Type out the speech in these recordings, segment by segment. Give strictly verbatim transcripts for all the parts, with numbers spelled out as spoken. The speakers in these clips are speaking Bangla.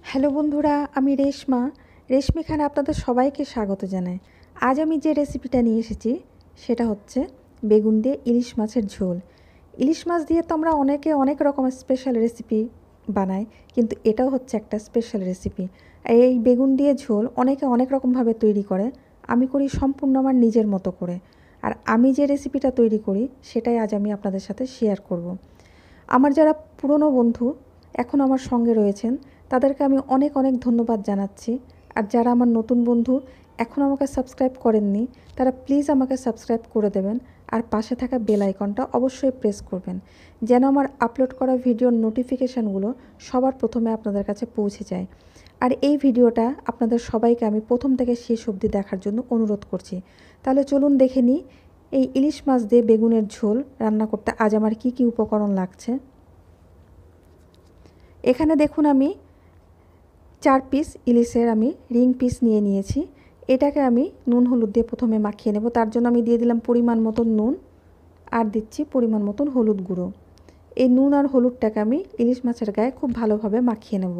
হ্যালো বন্ধুরা, আমি রেশমা। রেশমি খানে আপনাদের সবাইকে স্বাগত জানাই। আজ আমি যে রেসিপিটা নিয়ে এসেছি সেটা হচ্ছে বেগুন দিয়ে ইলিশ মাছের ঝোল। ইলিশ মাছ দিয়ে তো আমরা অনেকে অনেক রকমের স্পেশাল রেসিপি বানাই, কিন্তু এটাও হচ্ছে একটা স্পেশাল রেসিপি। এই বেগুন দিয়ে ঝোল অনেকে অনেক রকমভাবে তৈরি করে, আমি করি সম্পূর্ণ আমার নিজের মতো করে। আর আমি যে রেসিপিটা তৈরি করি সেটাই আজ আমি আপনাদের সাথে শেয়ার করব। আমার যারা পুরনো বন্ধু এখন আমার সঙ্গে রয়েছেন তাদেরকে আমি অনেক অনেক ধন্যবাদ জানাচ্ছি। আর যারা আমার নতুন বন্ধু এখন আমাকে সাবস্ক্রাইব করেননি তারা প্লিজ আমাকে সাবস্ক্রাইব করে দেবেন, আর পাশে থাকা বেল আইকনটা অবশ্যই প্রেস করবেন যেন আমার আপলোড করা ভিডিওর নোটিফিকেশানগুলো সবার প্রথমে আপনাদের কাছে পৌঁছে যায়। আর এই ভিডিওটা আপনাদের সবাইকে আমি প্রথম থেকে শেষ অবধি দেখার জন্য অনুরোধ করছি। তাহলে চলুন দেখে নিই এই ইলিশ মাছ দিয়ে বেগুনের ঝোল রান্না করতে আজ আমার কি কি উপকরণ লাগছে। এখানে দেখুন আমি চার পিস ইলিশের আমি রিং পিস নিয়ে নিয়েছি। এটাকে আমি নুন হলুদ দিয়ে প্রথমে মাখিয়ে নেব। তার জন্য আমি দিয়ে দিলাম পরিমাণ মতন নুন, আর দিচ্ছি পরিমাণ মতন হলুদ গুঁড়ো। এই নুন আর হলুদটাকে আমি ইলিশ মাছের গায়ে খুব ভালোভাবে মাখিয়ে নেব।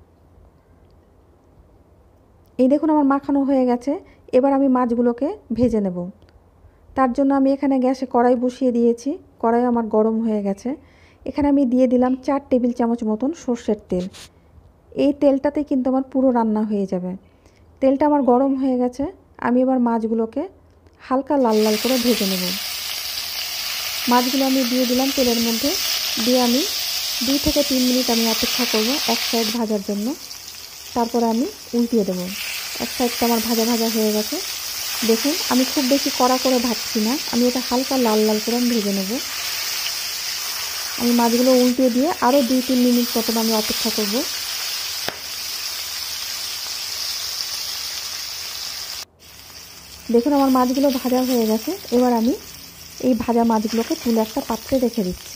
এই দেখুন আমার মাখানো হয়ে গেছে। এবার আমি মাছগুলোকে ভেজে নেব। তার জন্য আমি এখানে গ্যাসে কড়াই বসিয়ে দিয়েছি। কড়াই আমার গরম হয়ে গেছে। এখানে আমি দিয়ে দিলাম চার টেবিল চামচ মতন সর্ষের তেল। এই তেলটাতেই কিন্তু আমার পুরো রান্না হয়ে যাবে। তেলটা আমার গরম হয়ে গেছে। আমি এবার মাছগুলোকে হালকা লাল লাল করে ভেজে নেব। মাছগুলো আমি দিয়ে দিলাম তেলের মধ্যে, দিয়ে আমি দুই থেকে তিন মিনিট আমি অপেক্ষা করব এক সাইড ভাজার জন্য। তারপরে আমি উল্টিয়ে দেবো। এক সাইডটা আমার ভাজা ভাজা হয়ে গেছে। দেখুন আমি খুব বেশি কড়া করে ভাজছি না, আমি এটা হালকা লাল লাল করে আমি ভেজে নেব। আমি মাছগুলো উল্টিয়ে দিয়ে আরও দুই তিন মিনিট মতন আমি অপেক্ষা করব। দেখুন আমার মাছগুলো ভাজা হয়ে গেছে। এবার আমি এই ভাজা মাছগুলোকে তুলে একটা পাত্রে রেখে দিচ্ছি।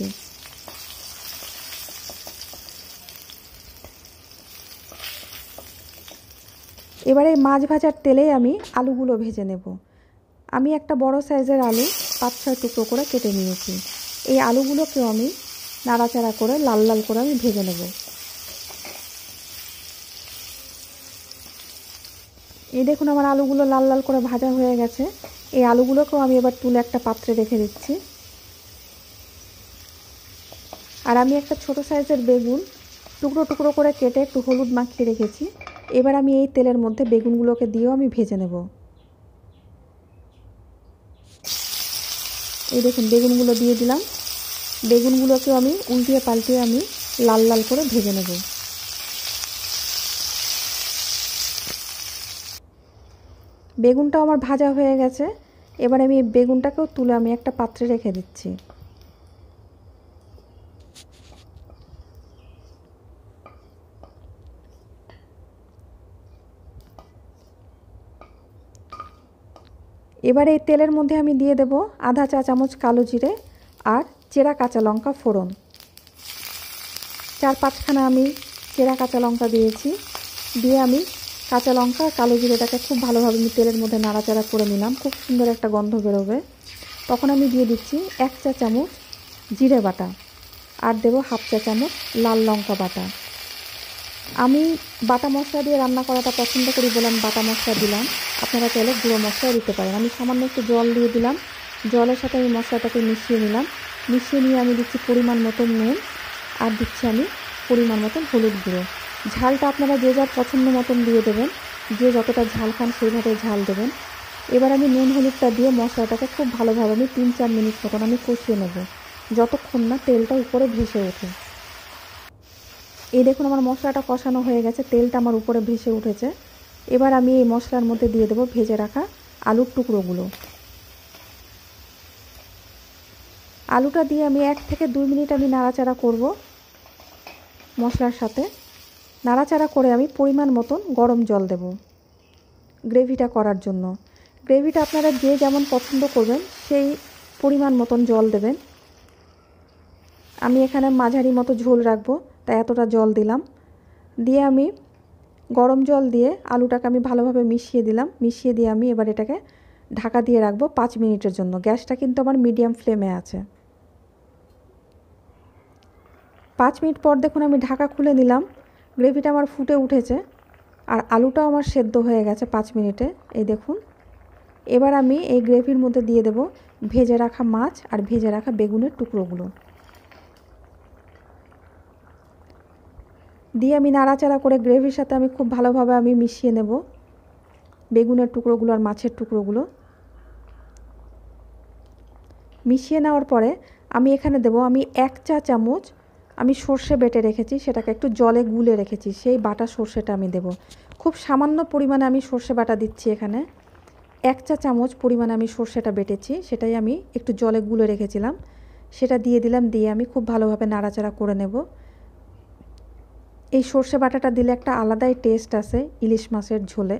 এবারে মাছ ভাজার তেলেই আমি আলুগুলো ভেজে নেব। আমি একটা বড় সাইজের আলু পাঁচ ছয় টুকরো করে কেটে নিয়েছি। এই আলুগুলোকেও আমি নাড়াচাড়া করে লাল লাল করে আমি ভেজে নেব। এই দেখুন আমার আলুগুলো লাল লাল করে ভাজা হয়ে গেছে। এই আলুগুলোকেও আমি এবার তুলে একটা পাত্রে রেখে দিচ্ছি। আর আমি একটা ছোট সাইজের বেগুন টুকরো টুকরো করে কেটে একটু হলুদ মাখিয়ে রেখেছি। এবার আমি এই তেলের মধ্যে বেগুনগুলোকে দিয়েও আমি ভেজে নেব। এই দেখুন বেগুনগুলো দিয়ে দিলাম। বেগুনগুলোকেও আমি উল্টিয়ে পাল্টিয়ে আমি লাল লাল করে ভেজে নেব। বেগুনটাও আমার ভাজা হয়ে গেছে। এবার আমি এই বেগুনটাকেও তুলে আমি একটা পাত্রে রেখে দিচ্ছি। এবার এই তেলের মধ্যে আমি দিয়ে দেব আধা চা চামচ কালো জিরে আর চেরা কাঁচা লঙ্কা ফোড়ন। চার পাঁচখানা আমি চেরা কাঁচা লঙ্কা দিয়েছি। দিয়ে আমি কাঁচা লঙ্কা আর কালো জিরেটাকে খুব ভালোভাবে আমি তেলের মধ্যে নাড়াচাড়া করে নিলাম। খুব সুন্দর একটা গন্ধ বেরোবে। তখন আমি দিয়ে দিচ্ছি এক চা চামচ জিরে বাটা, আর দেবো হাফ চা চামচ লাল লঙ্কা বাটা। আমি বাটা মশলা দিয়ে রান্না করাটা পছন্দ করি বলে আমি বাটা মশলা দিলাম। আপনারা চাইলে গুঁড়ো মশলা দিতে পারেন। আমি সামান্য একটু জল দিয়ে দিলাম। জলের সাথে আমি মশলাটাকে মিশিয়ে নিলাম। মিশিয়ে নিয়ে আমি দিচ্ছি পরিমাণ মতন নুন, আর দিচ্ছি আমি পরিমাণ মতন হলুদ গুঁড়ো। ঝালটা আপনারা যে যার পছন্দ মতন দিয়ে দেবেন, যে যতটা ঝাল খান সেইভাবে ঝাল দেবেন। এবার আমি নুন হলুদটা দিয়ে মশলাটাকে খুব ভালোভাবে আমি তিন চার মিনিট মতন আমি কষিয়ে নেব, যতক্ষণ না তেলটা উপরে ভেসে ওঠে। এই দেখুন আমার মশলাটা কষানো হয়ে গেছে, তেলটা আমার উপরে ভেসে উঠেছে। এবার আমি এই মশলার মধ্যে দিয়ে দেবো ভেজে রাখা আলুর টুকরোগুলো। আলুটা দিয়ে আমি এক থেকে দুই মিনিট আমি নাড়াচাড়া করব মশলার সাথে। নাড়াচাড়া করে আমি পরিমাণ মতন গরম জল দেব গ্রেভিটা করার জন্য। গ্রেভিটা আপনারা যে যেমন পছন্দ করবেন সেই পরিমাণ মতন জল দেবেন। আমি এখানে মাঝারি মতো ঝোল রাখবো, তাই এতটা জল দিলাম। দিয়ে আমি গরম জল দিয়ে আলুটাকে আমি ভালোভাবে মিশিয়ে দিলাম। মিশিয়ে দিয়ে আমি এবার এটাকে ঢাকা দিয়ে রাখবো পাঁচ মিনিটের জন্য। গ্যাসটা কিন্তু আমার মিডিয়াম ফ্লেমে আছে। পাঁচ মিনিট পর দেখুন আমি ঢাকা খুলে নিলাম। গ্রেভিটা আমার ফুটে উঠেছে আর আলুটাও আমার সেদ্ধ হয়ে গেছে পাঁচ মিনিটে। এই দেখুন, এবার আমি এই গ্রেভির মধ্যে দিয়ে দেব ভেজে রাখা মাছ আর ভেজে রাখা বেগুনের টুকরোগুলো দিয়ে আমি নাড়াচাড়া করে গ্রেভির সাথে আমি খুব ভালোভাবে আমি মিশিয়ে নেব বেগুনের টুকরোগুলো আর মাছের টুকরোগুলো। মিশিয়ে নেওয়ার পরে আমি এখানে দেব আমি এক চা চামচ আমি সর্ষে বেটে রেখেছি, সেটাকে একটু জলে গুলে রেখেছি, সেই বাটা সর্ষেটা আমি দেব। খুব সামান্য পরিমাণে আমি সর্ষে বাটা দিচ্ছি এখানে, এক চা চামচ পরিমাণে আমি সর্ষেটা বেটেছি, সেটাই আমি একটু জলে গুলে রেখেছিলাম, সেটা দিয়ে দিলাম। দিয়ে আমি খুব ভালোভাবে নাড়াচাড়া করে নেব। এই সর্ষে বাটাটা দিলে একটা আলাদাই টেস্ট আছে ইলিশ মাছের ঝোলে।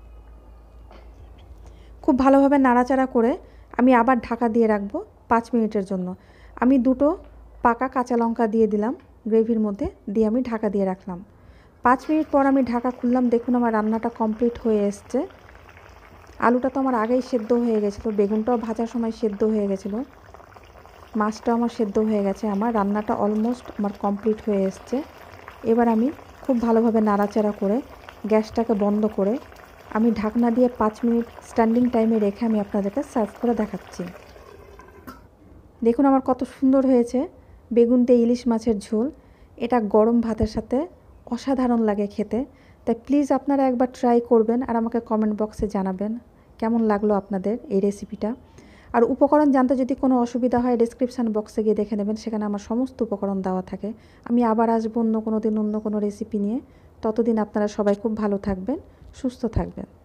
খুব ভালোভাবে নাড়াচাড়া করে আমি আবার ঢাকা দিয়ে রাখবো পাঁচ মিনিটের জন্য। আমি দুটো পাকা কাঁচা লঙ্কা দিয়ে দিলাম গ্রেভির মধ্যে, দিয়ে আমি ঢাকা দিয়ে রাখলাম। পাঁচ মিনিট পর আমি ঢাকা খুললাম, দেখুন আমার রান্নাটা কমপ্লিট হয়ে এসছে। আলুটা তো আমার আগেই সেদ্ধ হয়ে গেছিলো, বেগুনটাও ভাজার সময় সেদ্ধ হয়ে গেছিলো, মাছটাও আমার সেদ্ধ হয়ে গেছে। আমার রান্নাটা অলমোস্ট আমার কমপ্লিট হয়ে এসছে। এবার আমি খুব ভালোভাবে নাড়াচাড়া করে গ্যাসটাকে বন্ধ করে আমি ঢাকনা দিয়ে পাঁচ মিনিট স্ট্যান্ডিং টাইমে রেখে আমি আপনাদেরকে সার্ভ করে দেখাচ্ছি। দেখুন আমার কত সুন্দর হয়েছে বেগুন দিয়ে ইলিশ মাছের ঝোল। এটা গরম ভাতের সাথে অসাধারণ লাগে খেতে। তাই প্লিজ আপনারা একবার ট্রাই করবেন আর আমাকে কমেন্ট বক্সে জানাবেন কেমন লাগলো আপনাদের এই রেসিপিটা। আর উপকরণ জানতে যদি কোনো অসুবিধা হয় ডেসক্রিপশান বক্সে গিয়ে দেখে নেবেন, সেখানে আমার সমস্ত উপকরণ দেওয়া থাকে। আমি আবার আসবো অন্য কোনো দিন অন্য কোনো রেসিপি নিয়ে। ততদিন আপনারা সবাই খুব ভালো থাকবেন, সুস্থ থাকবেন।